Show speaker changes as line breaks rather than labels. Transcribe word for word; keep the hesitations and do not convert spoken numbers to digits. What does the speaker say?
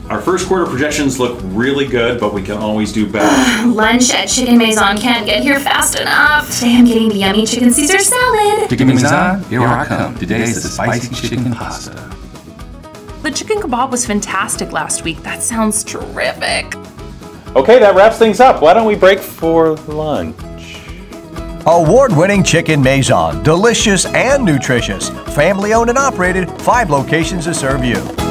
Our first quarter projections look really good, but we can always do better.
Lunch at Chicken Maison can't get here fast enough. Today I'm getting the yummy chicken Caesar salad.
Chicken Maison, here I come. Today is the spicy chicken pasta.
The chicken kebab was fantastic last week. That sounds terrific.
Okay, that wraps things up. Why don't we break for lunch?
Award-winning Chicken Maison, delicious and nutritious. Family owned and operated, five locations to serve you.